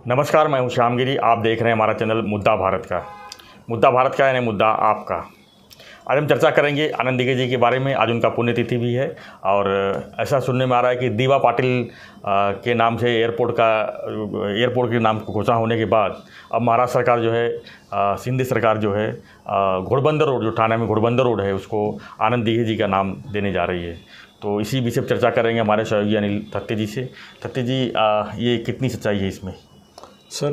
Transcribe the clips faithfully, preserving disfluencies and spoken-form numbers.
नमस्कार, मैं हूं श्यामगिरी। आप देख रहे हैं हमारा चैनल मुद्दा भारत का। मुद्दा भारत का यानी मुद्दा आपका। आज हम चर्चा करेंगे आनंद दिघे जी के बारे में। आज उनका पुण्यतिथि भी है और ऐसा सुनने में आ रहा है कि दीवा पाटिल के नाम से एयरपोर्ट का एयरपोर्ट के नाम घोषणा होने के बाद अब महाराष्ट्र सरकार जो है, सिंधी सरकार जो है, घोड़बंदर रोड जो ठाणे में घोड़बंदर रोड है उसको आनंद दिघे जी का नाम देने जा रही है। तो इसी विषय पर चर्चा करेंगे हमारे सहयोगी अनिल थत्ते जी से। थत्ते जी, ये कितनी सच्चाई है इसमें? सर,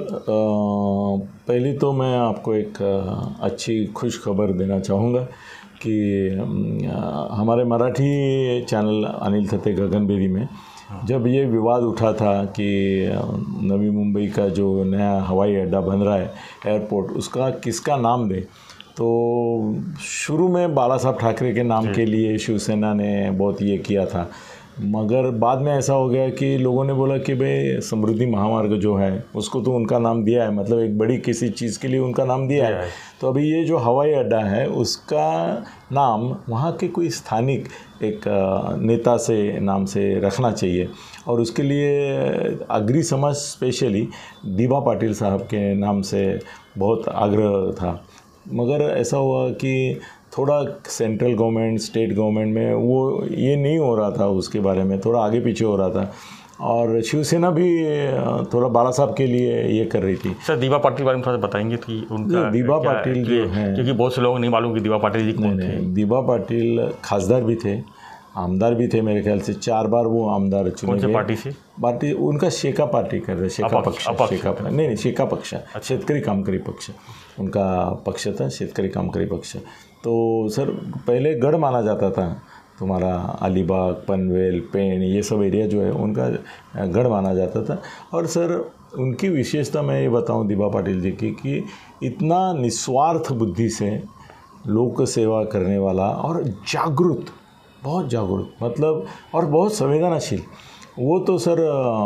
पहले तो मैं आपको एक अच्छी खुश खबर देना चाहूँगा कि हमारे मराठी चैनल अनिल थत्ते गगनबेदी में जब ये विवाद उठा था कि नवी मुंबई का जो नया हवाई अड्डा बन रहा है एयरपोर्ट, उसका किसका नाम दे, तो शुरू में बाला साहब ठाकरे के नाम के लिए शिवसेना ने बहुत ये किया था, मगर बाद में ऐसा हो गया कि लोगों ने बोला कि भाई समृद्धि महामार्ग जो है उसको तो उनका नाम दिया है, मतलब एक बड़ी किसी चीज़ के लिए उनका नाम दिया है, तो अभी ये जो हवाई अड्डा है उसका नाम वहाँ के कोई स्थानिक एक नेता से नाम से रखना चाहिए। और उसके लिए अग्री समाज स्पेशली दीवा पाटिल साहब के नाम से बहुत आग्रह था, मगर ऐसा हुआ कि थोड़ा सेंट्रल गवर्नमेंट, स्टेट गवर्नमेंट में वो ये नहीं हो रहा था, उसके बारे में थोड़ा आगे पीछे हो रहा था, और शिवसेना भी थोड़ा बाला साहब के लिए ये कर रही थी। सर, दीवा पाटिल बारे में थोड़ा बताएंगे कि उनका दीवा पाटिल जो है, क्योंकि बहुत से लोग नहीं मालूम कि दीवा पाटिल जी कौन थे। दीवा पाटिल खासदार भी थे, आमदार भी थे, मेरे ख्याल से चार बार वो आमदार चुने गए। पार्टी से? पार्टी उनका शेका पार्टी कर रहे, शेका पक्ष, शेका नहीं नहीं शेका पक्ष, शेतकरी कामकरी पक्ष उनका पक्ष था, शेतकरी कामकरी पक्ष। तो सर, पहले गढ़ माना जाता था तुम्हारा अलीबाग, पनवेल, पेण, ये सब एरिया जो है उनका गढ़ माना जाता था। और सर, उनकी विशेषता मैं ये बताऊं दीवा पाटिल जी की कि इतना निस्वार्थ बुद्धि से लोक सेवा करने वाला और जागरूक, बहुत जागरूक, मतलब और बहुत संवेदनशील। वो तो सर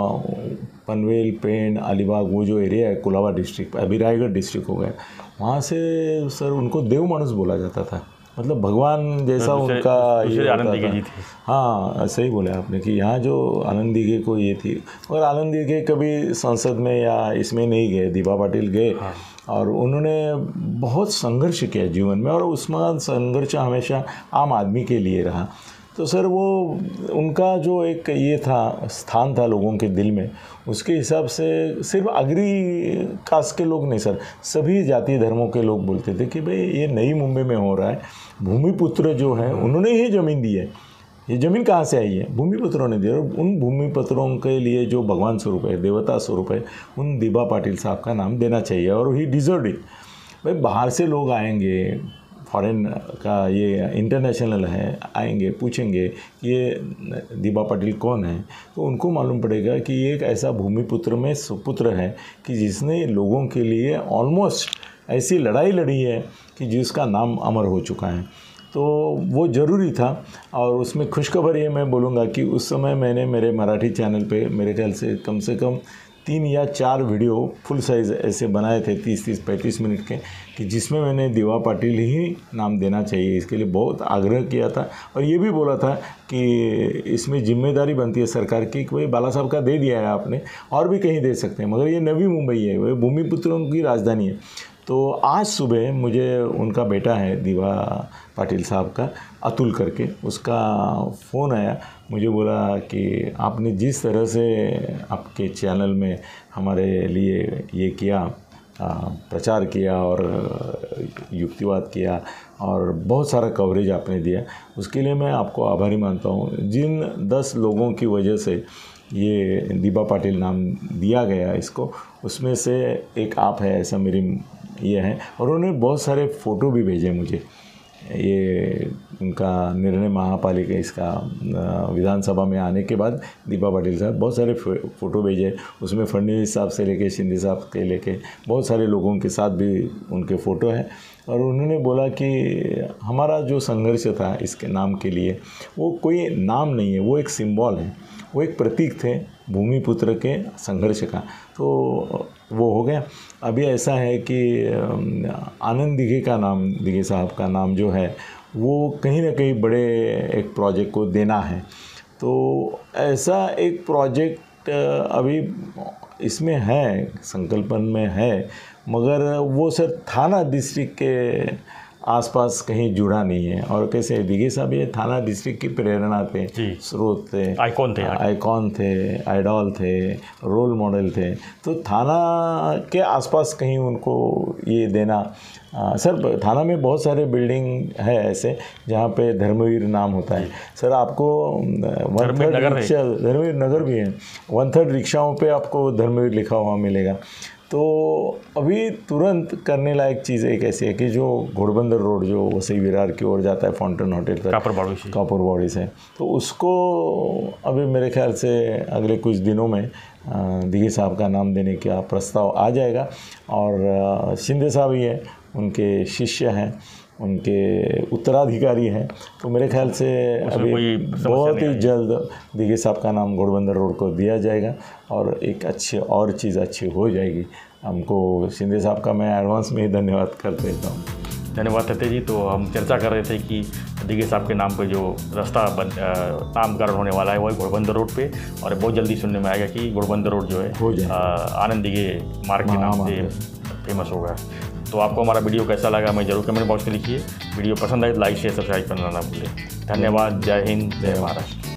पनवेल, पेण, अलीबाग, वो जो एरिया है कुलाबा डिस्ट्रिक्ट, अभी रायगढ़ डिस्ट्रिक्ट हो गया, वहाँ से सर उनको देव मानुस बोला जाता था, मतलब भगवान जैसा उनका ये आनंद दिघे जी थे। हाँ, सही बोले आपने कि यहाँ जो आनंद दिघे को ये थी, मगर आनंद दिघे कभी संसद में या इसमें नहीं गए, दीवा पाटिल गए। हाँ। और उन्होंने बहुत संघर्ष किया जीवन में, और उसमें संघर्ष हमेशा आम आदमी के लिए रहा। तो सर, वो उनका जो एक ये था, स्थान था लोगों के दिल में, उसके हिसाब से सिर्फ अग्री कास्ट के लोग नहीं सर, सभी जातीय धर्मों के लोग बोलते थे कि भाई ये नई मुंबई में हो रहा है, भूमिपुत्र जो है उन्होंने ही ज़मीन दी है, ये ज़मीन कहाँ से आई है, भूमिपुत्रों ने दी। और उन भूमिपुत्रों के लिए जो भगवान स्वरूप है, देवता स्वरूप है, उन दीवा पाटिल साहब का नाम देना चाहिए, और ही डिज़र्व इट। भाई बाहर से लोग आएंगे, फॉरेन का ये इंटरनेशनल है, आएंगे पूछेंगे ये दीवा पाटिल कौन है, तो उनको मालूम पड़ेगा कि ये एक ऐसा भूमिपुत्र में सुपुत्र है कि जिसने लोगों के लिए ऑलमोस्ट ऐसी लड़ाई लड़ी है कि जिसका नाम अमर हो चुका है। तो वो ज़रूरी था। और उसमें खुशखबर ये मैं बोलूँगा कि उस समय मैंने मेरे मराठी चैनल पे मेरे ख्याल से कम से कम तीन या चार वीडियो फुल साइज़ ऐसे बनाए थे, तीस तीस पैंतीस मिनट के, कि जिसमें मैंने दीवा पाटिल ही नाम देना चाहिए इसके लिए बहुत आग्रह किया था। और ये भी बोला था कि इसमें जिम्मेदारी बनती है सरकार की कि भाई बाला साहब का दे दिया है आपने, और भी कहीं दे सकते हैं, मगर ये नवी मुंबई है, वह भूमिपुत्रों की राजधानी है। तो आज सुबह मुझे उनका बेटा है दीवा पाटिल साहब का, अतुल करके, उसका फ़ोन आया, मुझे बोला कि आपने जिस तरह से आपके चैनल में हमारे लिए ये किया, प्रचार किया और युक्तिवाद किया और बहुत सारा कवरेज आपने दिया, उसके लिए मैं आपको आभारी मानता हूँ। जिन दस लोगों की वजह से ये दीवा पाटिल नाम दिया गया इसको, उसमें से एक आप है, ऐसा मेरी ये है। और उन्होंने बहुत सारे फ़ोटो भी भेजे मुझे, ये उनका निर्णय महापालिका इसका विधानसभा में आने के बाद दीवा पाटिल साहब बहुत सारे फ़ोटो भेजे, उसमें फडणवीस साहब से लेके शिंदे साहब के लेके बहुत सारे लोगों के साथ भी उनके फ़ोटो हैं। और उन्होंने बोला कि हमारा जो संघर्ष था इसके नाम के लिए, वो कोई नाम नहीं है, वो एक सिंबल है, वो एक प्रतीक थे भूमिपुत्र के संघर्ष का। तो वो हो गया। अभी ऐसा है कि आनंद दिघे का नाम, दिघे साहब का नाम जो है वो कहीं ना कहीं बड़े एक प्रोजेक्ट को देना है। तो ऐसा एक प्रोजेक्ट प्रोजेक्ट अभी इसमें है, संकल्पन में है, मगर वो सर थाना डिस्ट्रिक्ट के आसपास कहीं जुड़ा नहीं है। और कैसे दिघे साहब ये थाना डिस्ट्रिक्ट की प्रेरणा थे, स्रोत थे, आइकॉन थे आइकॉन थे आइडॉल थे, रोल मॉडल थे। तो थाना के आसपास कहीं उनको ये देना। आ, सर थाना में बहुत सारे बिल्डिंग है ऐसे जहाँ पे धर्मवीर नाम होता है। सर आपको one third rickshaw, Dharmveer Nagar भी है, वन थर्ड रिक्शाओं पे आपको धर्मवीर लिखा हुआ मिलेगा। तो अभी तुरंत करने लायक चीज़ एक ऐसी है कि जो घोड़बंदर रोड जो वसई विरार की ओर जाता है फाउंटेन होटल तक, कापर बाड़ी से कापर बाड़ी से, तो उसको अभी मेरे ख्याल से अगले कुछ दिनों में दिघे साहब का नाम देने का प्रस्ताव आ जाएगा। और शिंदे साहब ही है, उनके शिष्य हैं, उनके उत्तराधिकारी हैं। तो मेरे ख्याल से अभी बहुत ही जल्द दिघे साहब का नाम घोड़बंदर रोड को दिया जाएगा और एक अच्छी और चीज़ अच्छी हो जाएगी। हमको शिंदे साहब का मैं एडवांस में ही धन्यवाद कर देता हूँ। धन्यवाद सत्य जी। तो हम चर्चा कर रहे थे कि दिघे साहब के नाम पे जो रास्ता बन नामकरण होने वाला है वो घोड़बंदर रोड पे, और बहुत जल्दी सुनने में आएगा कि घोड़बंदर रोड जो है आनंद दिघे मार्ग के नाम से फेमस होगा। तो आपको हमारा वीडियो कैसा लगा हमें जरूर कमेंट बॉक्स में लिखिए। वीडियो पसंद आए तो लाइक शेयर सब्सक्राइब करना ना भूलें। धन्यवाद। जय हिंद, जय महाराष्ट्र।